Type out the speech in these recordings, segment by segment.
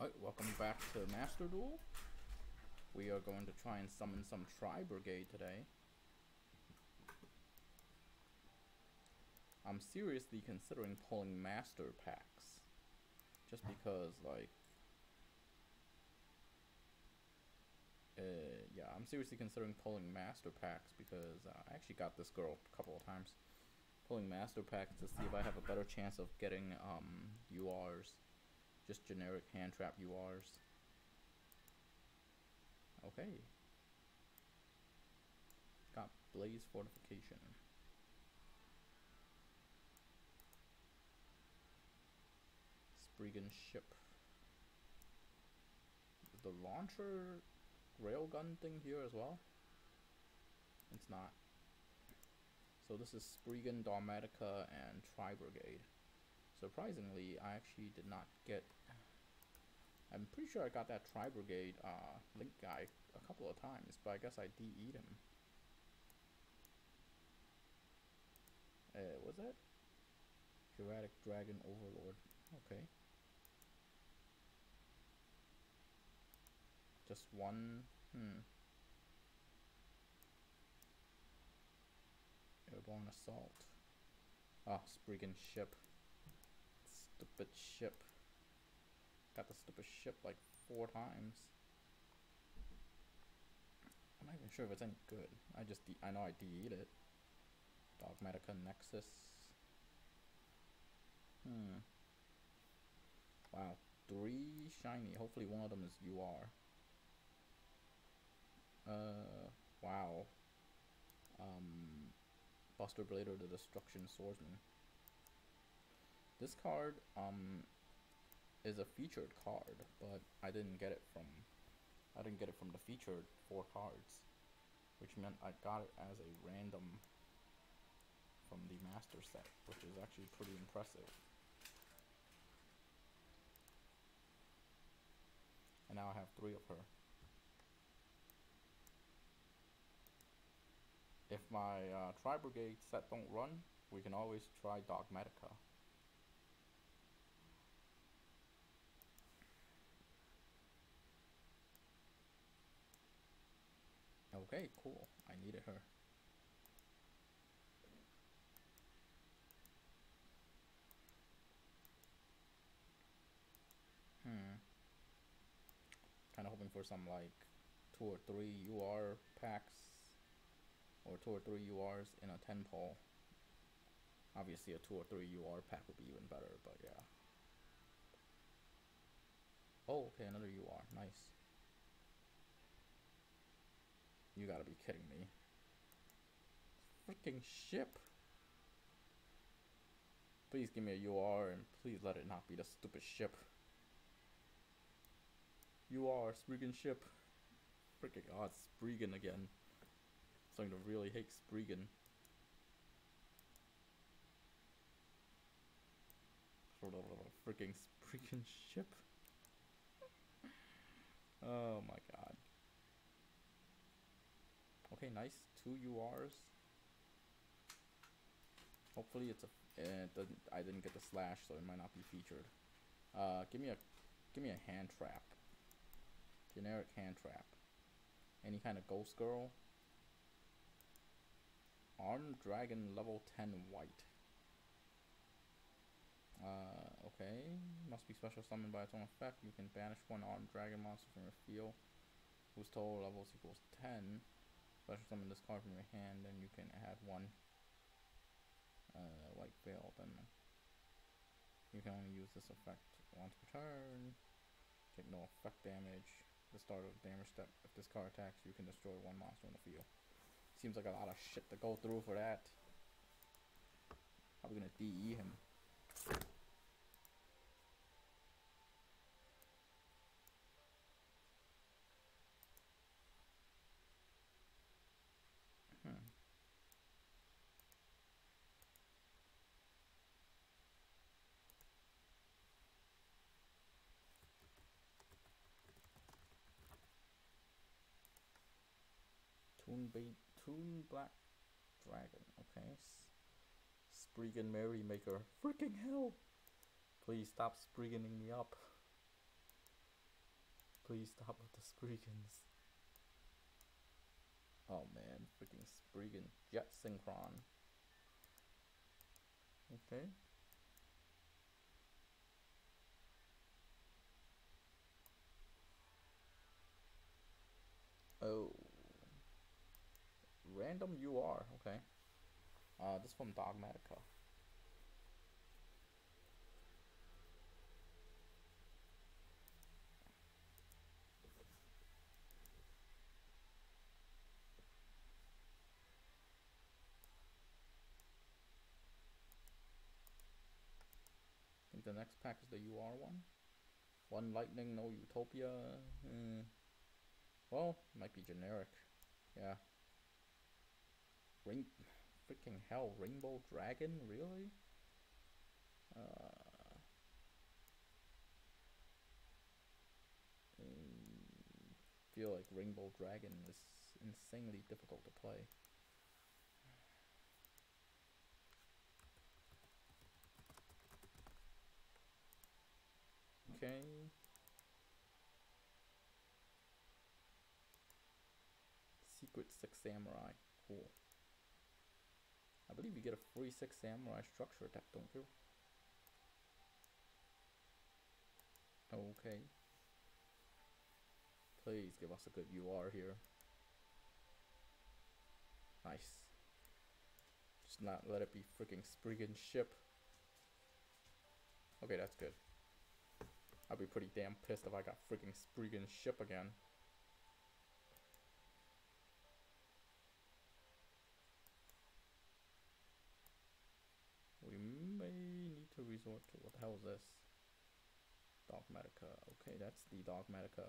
Alright, welcome back to Master Duel. We are going to try and summon some Tri-Brigade today. I'm seriously considering pulling Master Packs. Just because, like... yeah, I'm seriously considering pulling Master Packs because I actually got this girl a couple of times. Pulling Master Packs to see if I have a better chance of getting URs. Just generic hand trap URs. Okay. Got Blaze Fortification. Spriggan Ship. Is the launcher railgun thing here as well? It's not. So this is Spriggan, Dogmatika, and Tri-Brigade. Surprisingly, I actually did not get... I'm pretty sure I got that Tri-Brigade Link guy a couple of times, but I guess I DE'd him. Was that? Juratic Dragon Overlord. Okay. Just one? Airborne Assault. Ah, Spriggan Ship. Stupid ship. Got the stupid ship like 4 times. I'm not even sure if it's any good. I know I DE'd it. Dogmatika Nexus. Wow, 3 shiny. Hopefully one of them is UR. Wow. Buster Blader, the Destruction Swordsman. This card, is a featured card, but I didn't get it from the featured 4 cards, which meant I got it as a random from the master set, which is actually pretty impressive. And now I have 3 of her. If my Tri-Brigade set don't run, we can always try Dogmatika. Okay, cool. I needed her. Kind of hoping for some like 2 or 3 UR packs, or 2 or 3 URs in a 10 pull. Obviously a 2 or 3 UR pack would be even better, but yeah. Oh, okay, another UR. Nice. You gotta be kidding me. Freaking ship. Please give me a UR and please let it not be the stupid ship. UR, Spriggan Ship. Freaking god, Spriggan again. Starting to really hate Spriggan. Freaking Spriggan Ship. Oh my god. Okay, nice. 2 URs. Hopefully it's a... I didn't get the slash, so it might not be featured. Give me a hand trap. Generic hand trap. Any kind of ghost girl. Armed Dragon level 10 white. Okay. Must be special summoned by its own effect. You can banish 1 armed dragon monster from your field, whose total levels equals 10. Special summon this card from your hand, then you can add 1 white veil. Then you can only use this effect once per turn. Take no effect damage. The start of the damage step. If this card attacks, you can destroy 1 monster in the field. Seems like a lot of shit to go through for that. How are we gonna DE him? Toon Black Dragon. Okay. Spriggan Merrymaker. Freaking hell! Please stop Sprigganing me up. Please stop with the Spriggans. Oh man, freaking Spriggan. Jet Synchron. Okay. Oh. Random UR, okay. This from Dogmatica. I think the next pack is the UR one. One Lightning, no Utopia. Well, might be generic. Yeah. Freaking hell, Rainbow Dragon, really? Feel like Rainbow Dragon is insanely difficult to play. Okay. Secret 6 Samurai. Cool. I believe you get a free 6 Samurai structure deck, don't you? Okay. Please give us a good UR here. Nice. Just not let it be freaking Spriggan ship. Okay, that's good. I'll be pretty damn pissed if I got freaking Spriggan ship again. We may need to resort to, what the hell is this? Dogmatica. Okay, that's the Dogmatica.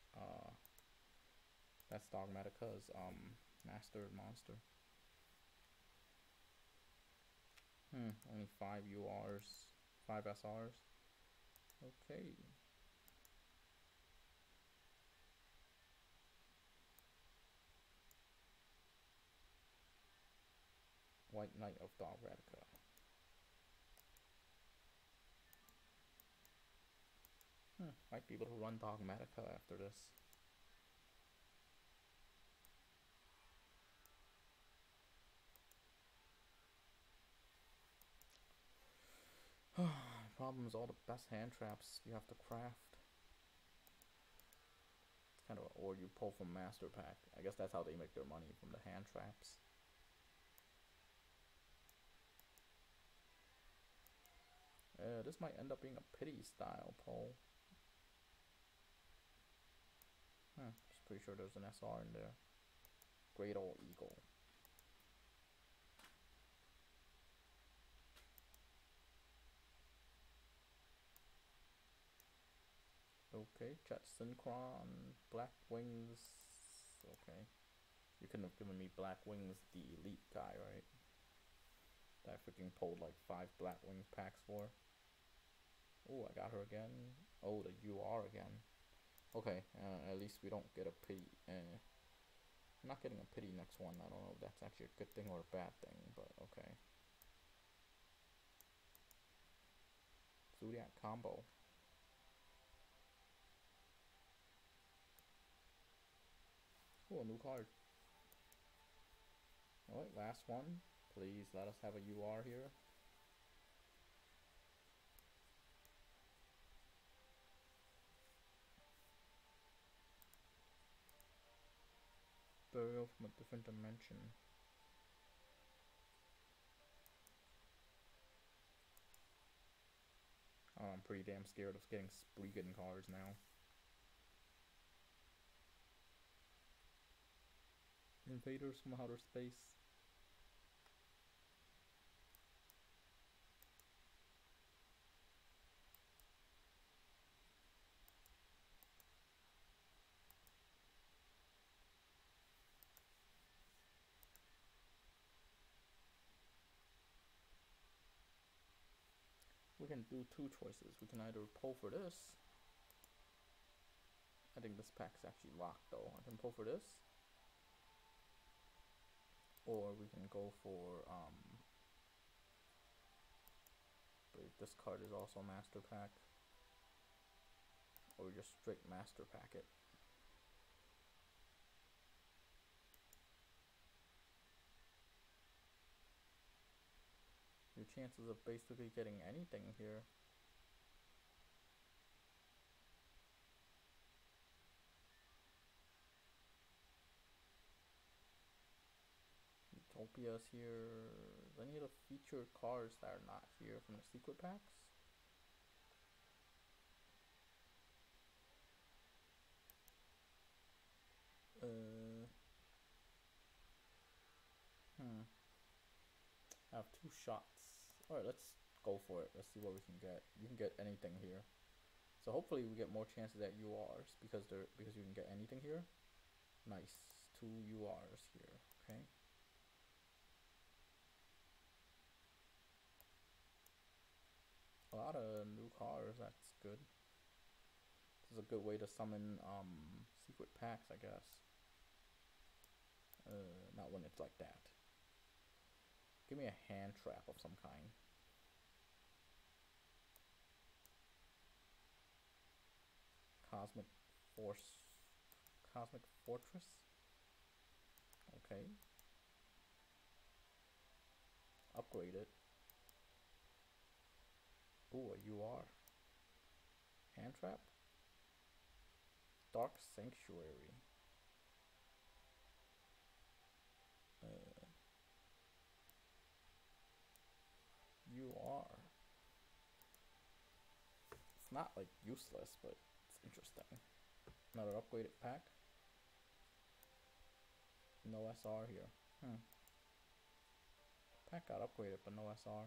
That's Dogmatica's master monster. Only 5 URs, 5 SRs. Okay. White Knight of Dogmatica. Might be able to run Dogmatica after this. Problem is all the best hand traps you have to craft. It's kind of, or you pull from Master Pack. I guess that's how they make their money, from the hand traps. This might end up being a pity style pull. Just pretty sure there's an SR in there. Great Old Eagle. Okay, Jet Synchron, Black Wings. Okay. You couldn't have given me Black Wings, the elite guy, right? That I freaking pulled like 5 Black Wings packs for. Oh, I got her again. Oh, the UR again. Okay, at least we don't get a pity. I'm not getting a pity next one. I don't know if that's actually a good thing or a bad thing, but okay. Zodiac combo. Oh, a new card. Alright, last one. Please let us have a UR here. Burial from a different dimension. Oh, I'm pretty damn scared of getting Spriggan cards now. Invaders from outer space. We can do 2 choices. We can either pull for this. I think this pack's actually locked though. I can pull for this. Or we can go for but this card is also Master Pack. Or just straight master packet? Your chances of basically getting anything here. Utopia's here. Any of the featured cards that are not here from the secret packs? I have 2 shots. Alright, let's go for it. Let's see what we can get. You can get anything here. So hopefully we get more chances at URs because you can get anything here. Nice. 2 URs here. Okay. A lot of new cards, that's good. This is a good way to summon secret packs, I guess. Not when it's like that. Give me a hand trap of some kind. Cosmic Fortress. Okay. Upgrade it. Ooh, a UR. Hand trap. Dark Sanctuary. UR. It's not like useless, but it's interesting. Another upgraded pack. No SR here. Pack got upgraded, but no SR.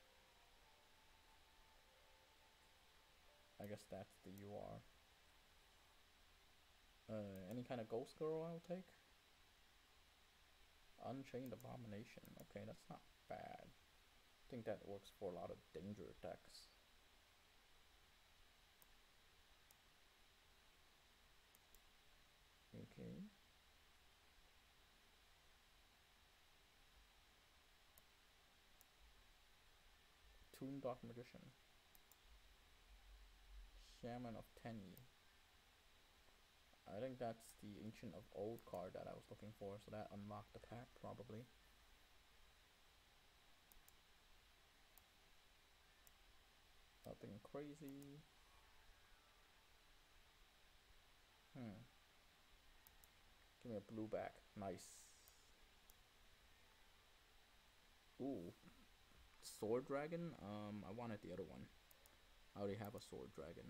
I guess that's the UR. Any kind of ghost girl I'll take. Unchained Abomination. Okay, that's not bad. I think that works for a lot of danger decks. Okay. Toon Dark Magician. Shaman of Teni. I think that's the Ancient of Old card that I was looking for, so that unlocked the pack probably. Nothing crazy. Give me a blue back. Nice. Ooh. Sword Dragon? I wanted the other one. I already have a Sword Dragon.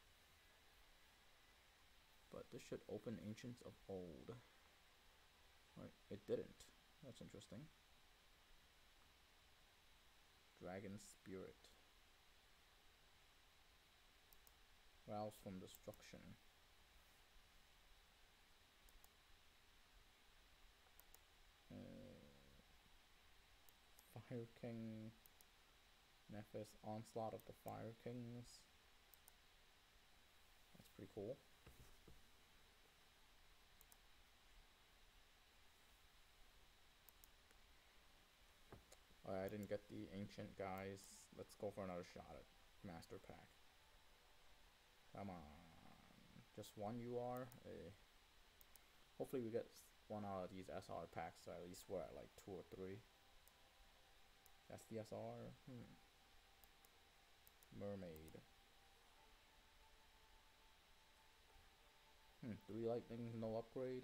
But this should open Ancients of Old. Right, it didn't. That's interesting. Dragon Spirit. Rouse from Destruction. Fire King. Nephis, Onslaught of the Fire Kings. That's pretty cool. I didn't get the Ancient, guys. Let's go for another shot at Master Pack. Come on. Just one UR? Hopefully we get one out of these SR packs, so at least we're at like 2 or 3. That's the SR? Mermaid. 3 lightning, no upgrade.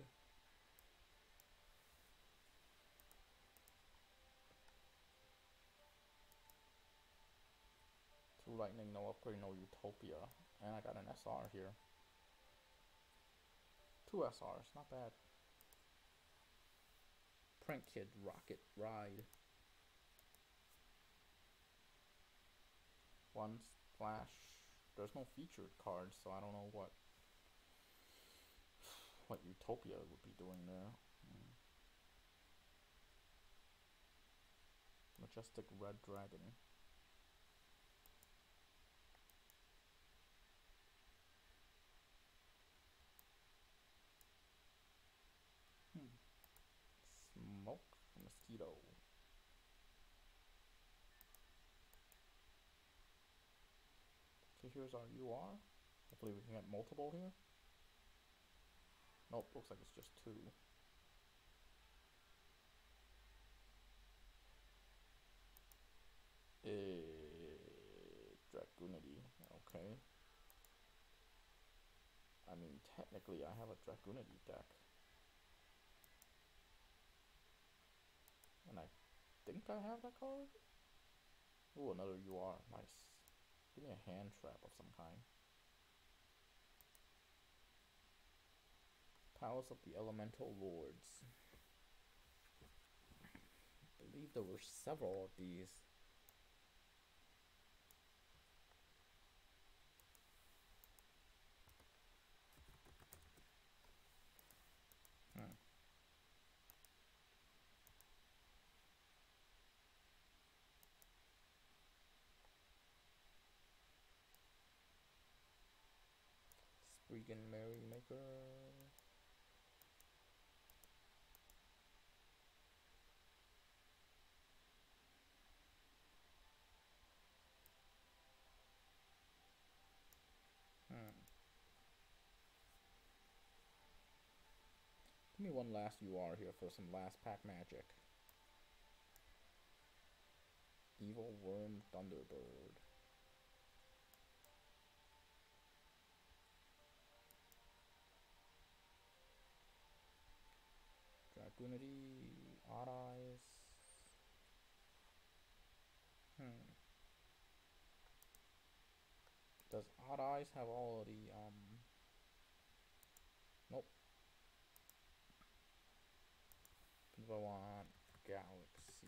Lightning, no upgrade, no Utopia. And I got an SR here. 2 SRs, not bad. Prank Kid Rocket Ride. 1 splash. There's no featured cards, so I don't know what Utopia would be doing there. Majestic Red Dragon. Smoke Mosquito. Okay, here's our UR. Hopefully we can get multiple here. Nope, looks like it's just two. Dragoonity, okay. I mean, technically I have a Dragoonity deck. And I think I have that card? Ooh, another UR, nice. Give me a hand trap of some kind. Palace of the Elemental Lords. I believe there were several of these. Spriggan Merrymaker. Give me one last UR here for some last pack magic. Evil Worm Thunderbird. Dragoonity, Odd Eyes. Does Odd Eyes have all of the, nope. Do I want Galaxy?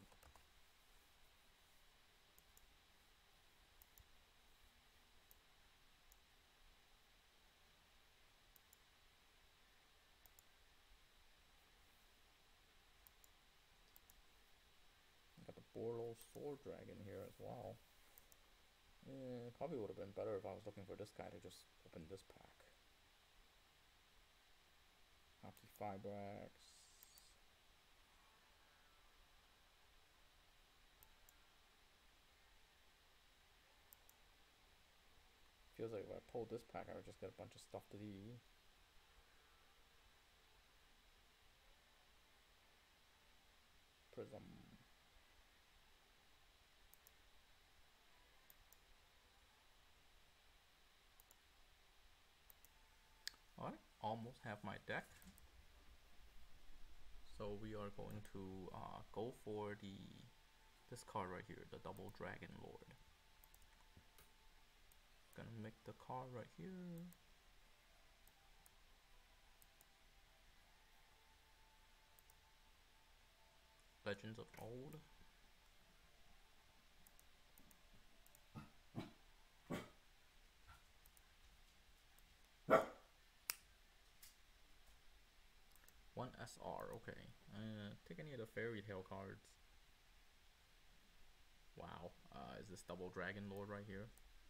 Got the Borlos Sword Dragon here as well. Probably would have been better if I was looking for this guy to just open this pack. Optifibrax. Feels like if I pulled this pack, I would just get a bunch of stuff to the Prism. Alright, almost have my deck. So we are going to go for this card right here, the Double Dragon Lord. Gonna make the card right here. Legends of Old. One SR, okay. Take any of the Fairy Tale cards. Wow, is this Double Dragon Lord right here?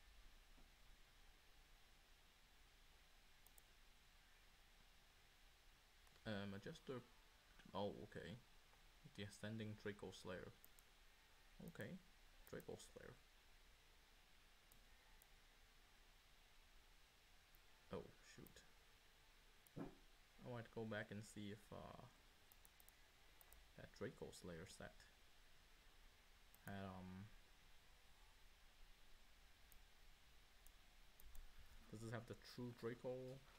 Magister, oh okay. The Ascending Draco Slayer. Okay, Draco Slayer. Oh shoot. I want to go back and see if that Draco Slayer set had does this have the true Draco?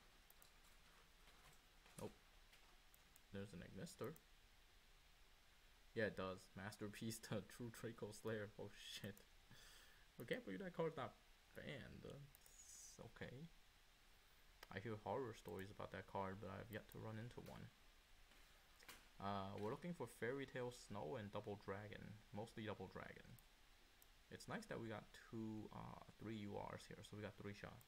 Nope. There's an Ignister. Yeah, it does. Masterpiece, the true Draco Slayer. Oh shit. I can't believe that card's not banned. It's okay. I hear horror stories about that card, but I've yet to run into one. We're looking for Fairy Tale Snow and Double Dragon. Mostly Double Dragon. It's nice that we got three URs here, so we got 3 shots.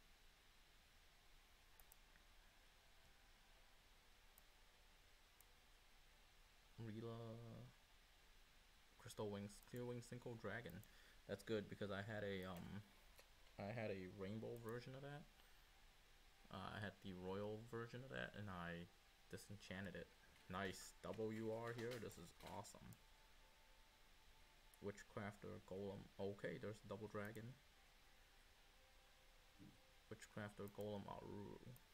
Rila, Crystal Wings, Clear Wings, Single Dragon. That's good because I had a rainbow version of that. I had the royal version of that, and I disenchanted it. Nice double UR here. This is awesome. Witchcrafter, Golem. Okay, there's Double Dragon. Witchcrafter Golem Aru.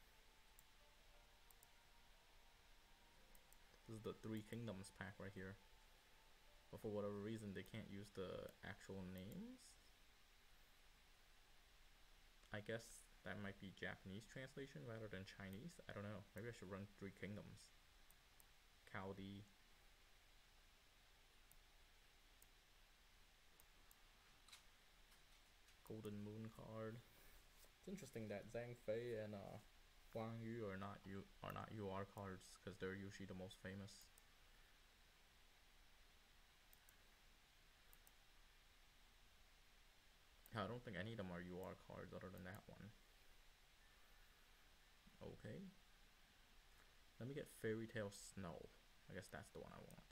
This is the Three Kingdoms pack right here. But for whatever reason, they can't use the actual names. I guess that might be Japanese translation rather than Chinese. I don't know. Maybe I should run Three Kingdoms. Cowdy. Golden Moon card. It's interesting that Zhang Fei and Huang Yu are not UR cards because they're usually the most famous. I don't think any of them are UR cards other than that one. Okay. Let me get Fairy Tale Snow. I guess that's the one I want.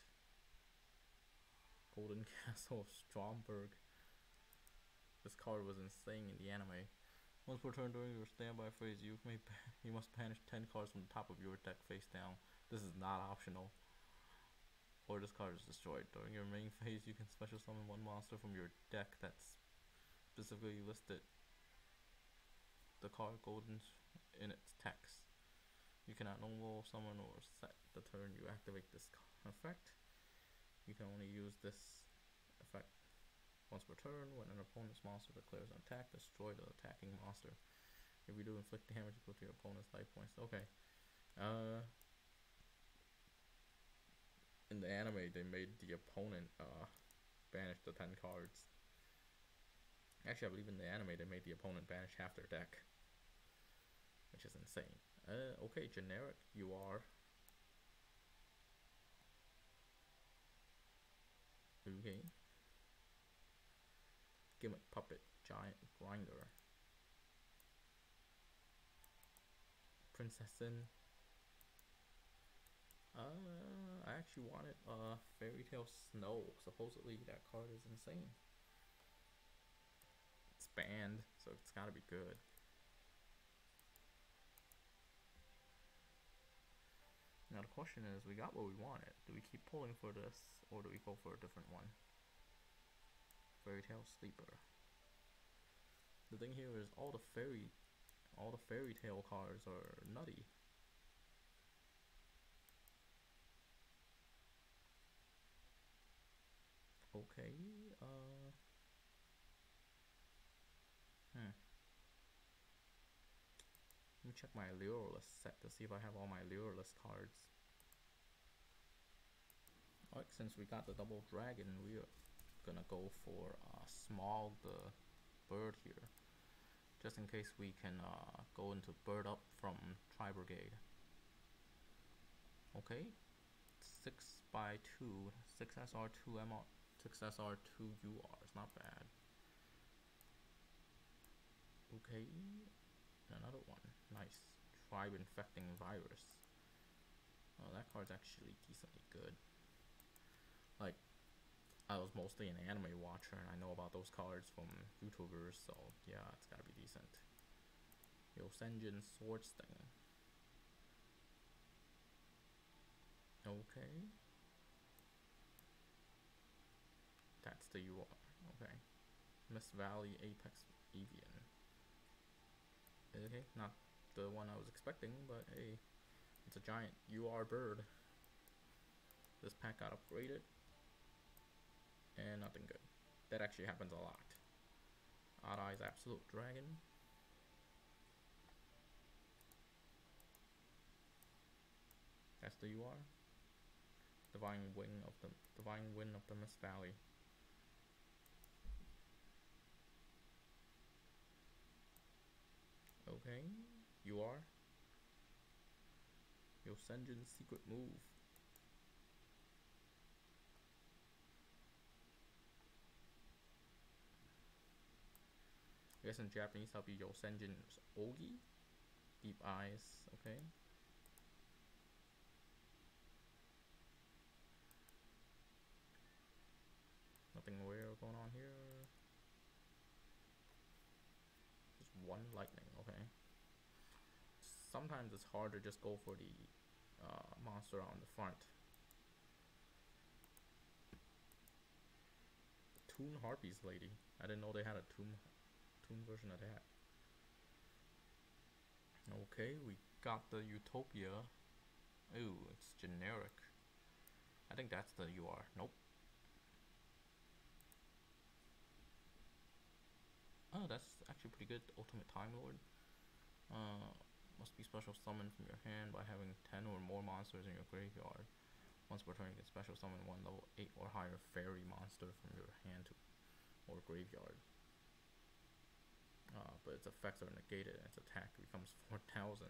Golden Castle of Stromberg. This card was insane in the anime. Once per turn during your standby phase, you must banish 10 cards from the top of your deck face down. This is not optional. Or this card is destroyed. During your main phase, you can special summon one monster from your deck that's specifically listed the card golden in its text. You cannot normal summon or set the turn you activate this effect. You can only use this effect once per turn. When an opponent's monster declares an attack, destroy the attacking monster. If you do inflict damage equal to your opponent's life points. Okay. In the anime, they made the opponent banish the 10 cards. Actually, I believe in the anime they made the opponent banish half their deck, which is insane. Okay, generic UR. Okay. Gimmick Puppet, Giant Grinder. Princessin. I actually wanted Fairy Tale Snow. Supposedly that card is insane. It's banned, so it's gotta be good. Now the question is, we got what we wanted. Do we keep pulling for this, or do we go for a different one? Fairy Tale Sleeper. The thing here is all the fairy tale cards are nutty. Okay, let me check my Lureless set to see if I have all my Lureless cards. Alright, since we got the double dragon, we are gonna go for Small the bird here, just in case we can go into bird up from Tri-Brigade. Okay, 6x2, 6SR2 MR, 6SR2 UR, it's not bad. Okay, another one, nice. Tribe Infecting Virus. Oh, that card's actually decently good. Like, I was mostly an anime watcher and I know about those cards from YouTubers, so yeah, it's gotta be decent. Yosenjin Sword Sting. Okay. That's the UR. Okay. Miss Valley Apex Evian. Okay, not the one I was expecting, but hey, it's a giant UR bird. This pack got upgraded. And nothing good. That actually happens a lot. Odd Eyes Absolute Dragon. That's the UR. Divine Wind of the Mist Valley. Okay, UR. Yosenjin Secret Move. I guess in Japanese that'll be Yosenjin's Ogi. Deep Eyes, okay. Nothing rare going on here. Just one lightning, okay. Sometimes it's hard to just go for the monster on the front. Toon Harpies Lady. I didn't know they had a Toon version of that. Okay, we got the Utopia. Ooh, it's generic. I think that's the UR. Nope. Oh, that's actually pretty good. Ultimate Time Lord. Must be special summoned from your hand by having 10 or more monsters in your graveyard. Once per turn, you can special summon one level 8 or higher fairy monster from your hand to or graveyard. But its effects are negated and its attack becomes 4,000.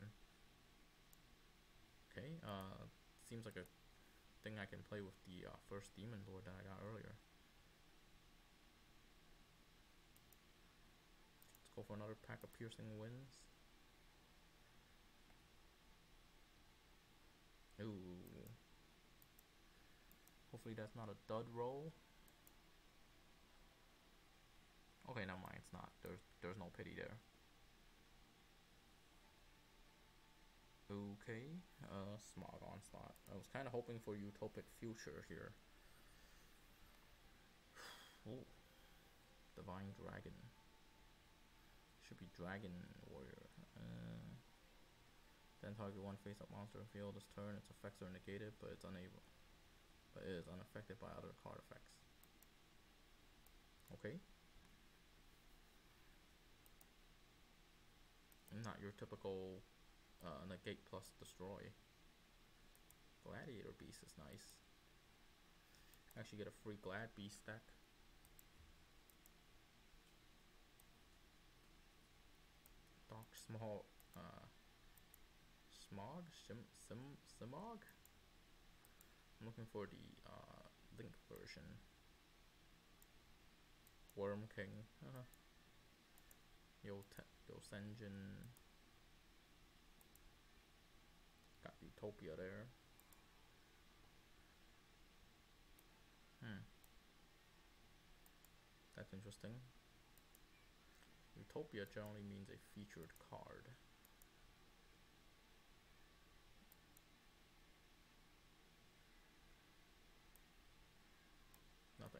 Okay, seems like a thing I can play with the first Demon Lord that I got earlier. Let's go for another pack of Piercing Winds. Ooh. Hopefully that's not a dud roll. Okay, never mind, it's not. There's no pity there. Okay, Smog Onslaught. I was kind of hoping for Utopic Future here. Oh, Divine Dragon. Should be Dragon Warrior. Then target one face-up monster in field this turn. Its effects are negated, but it is unaffected by other card effects. Okay. Not your typical negate plus destroy. Gladiator Beast is nice. Actually get a free Glad Beast deck. Dark Smog. Simog? I'm looking for the Link version. Worm King. Yosenjin. Got Utopia there. That's interesting. Utopia generally means a featured card. Nothing.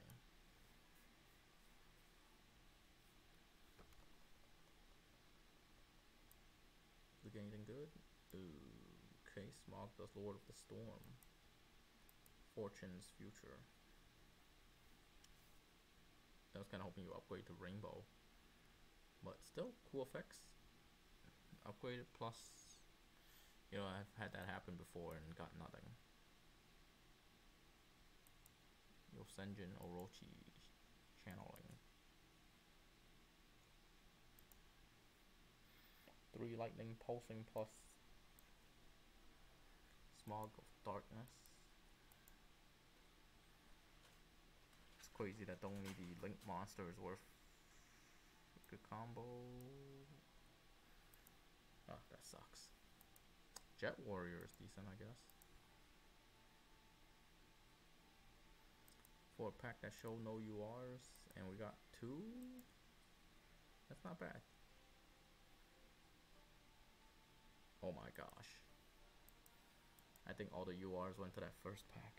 We get anything good? Okay, Smog does Lord of the Storm. Fortune's Future. I was kind of hoping you upgrade to Rainbow. But still, cool effects. Upgraded plus, you know, I've had that happen before and got nothing. Yosenjin Orochi channeling. 3 lightning pulsing plus Smog of Darkness. It's crazy that only the Link monster is worth a good combo. Oh, that sucks. Jet Warrior is decent, I guess. For a pack that show no URs, and we got 2? That's not bad. Oh my gosh. I think all the URs went to that first pack.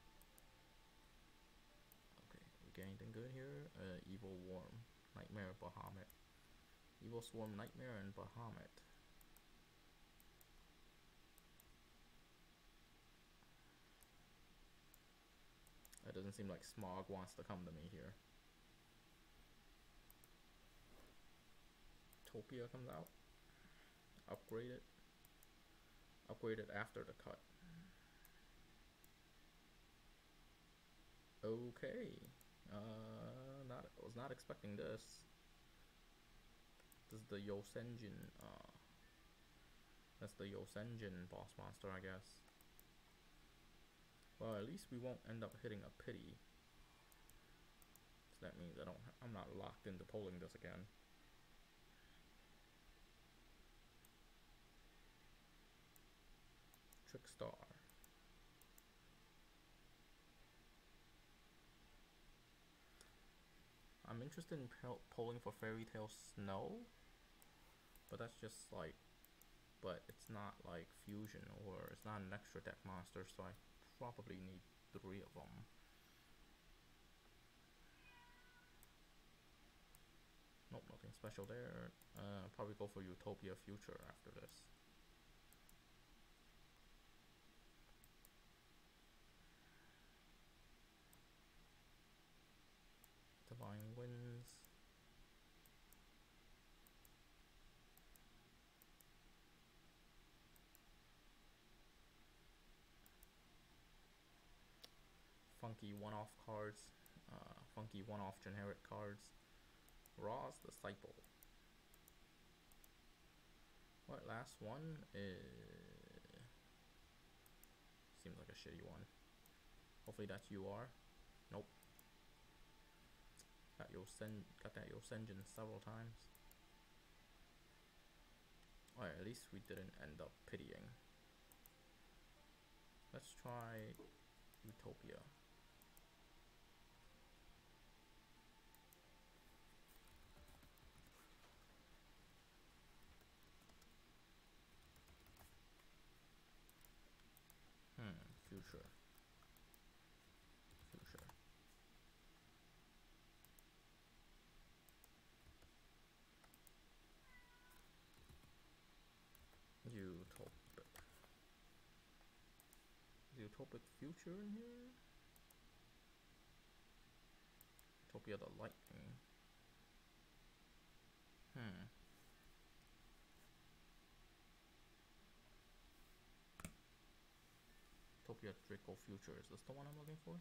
Okay, we get anything good here? Evil Worm, Nightmare, Bahamut. Evil Swarm, Nightmare, and Bahamut. It doesn't seem like Smog wants to come to me here. Utopia comes out. Upgrade it. Upgrade it after the cut. Okay. Was not expecting this. This is the Yosenjin. That's the Yosenjin boss monster, I guess. Well, at least we won't end up hitting a pity. So that means I'm not locked into pulling this again. Trickstar. I'm interested in pulling for Fairy Tail Snow, but that's just like, but it's not like fusion, or it's not an extra deck monster, so I probably need 3 of them. Nope, nothing special there. Probably go for Utopia Future after this. funky one-off cards, funky one-off generic cards. Roz Disciple. Alright, last one is... seems like a shitty one. Hopefully that's UR. Nope. Got that Yosenjin several times. Alright, at least we didn't end up pitying. Let's try Utopia. Future. Utopic. Is Utopic Future in here? Utopia the Lightning. Utopia Draco Future. Is this the one I'm looking for?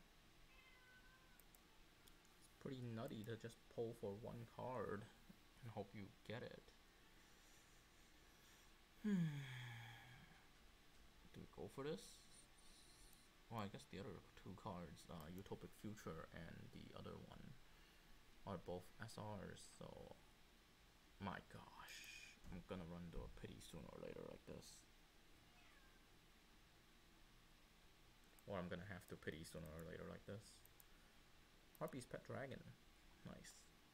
It's pretty nutty to just pull for one card and hope you get it. Do we go for this? Oh, I guess the other two cards, Utopic Future and the other one, are both SRs, so... my gosh. I'm gonna run into a pity sooner or later like this. Or I'm gonna have to pity sooner or later like this. Harpy's Pet Dragon. Nice.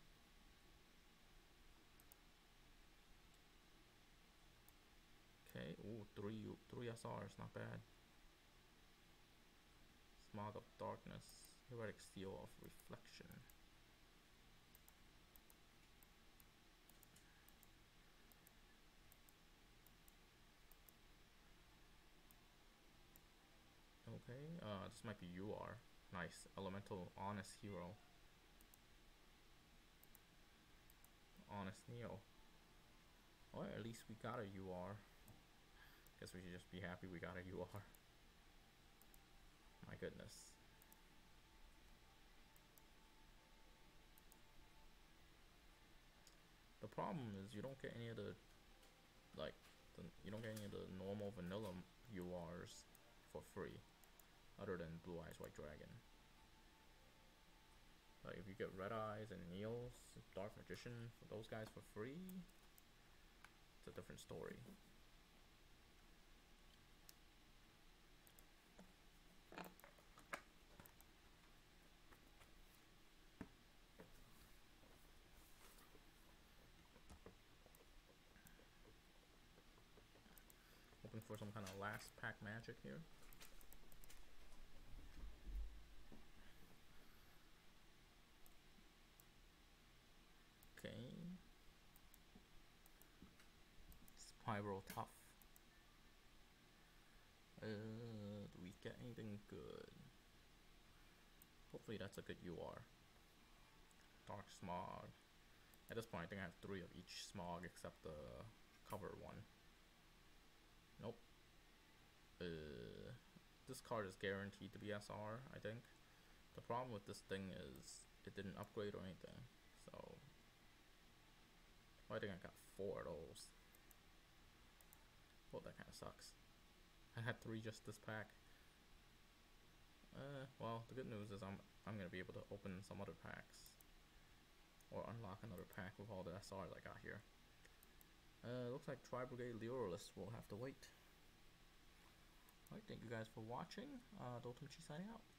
Okay, ooh, three SRs, not bad. Smog of Darkness. Heroic Seal of Reflection. Okay, this might be UR. Nice. Elemental Honest Hero. Honest Neo. Or at least we got a UR. Guess we should just be happy we got a UR. My goodness. The problem is you don't get any of the, like, you don't get any of the normal vanilla URs for free, other than Blue Eyes White Dragon. Like, if you get Red Eyes and Neos, Dark Magician, for those guys for free, it's a different story. Hoping for some kind of last pack magic here. Okay. Spiral Tough. Do we get anything good? Hopefully that's a good UR. Dark Smog. At this point I think I have 3 of each Smog except the cover one. Nope. This card is guaranteed to be SR, I think. The problem with this thing is it didn't upgrade or anything, so... well, I think I got 4 of those. Well, that kind of sucks. I had 3 just this pack. Well, the good news is I'm gonna be able to open some other packs. Or unlock another pack with all the SRs I got here. Looks like Tri-Brigade Leorolist will have to wait. Alright, thank you guys for watching. Dotomichi signing out.